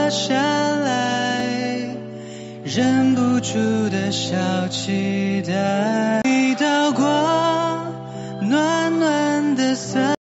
下来，忍不住的小期待。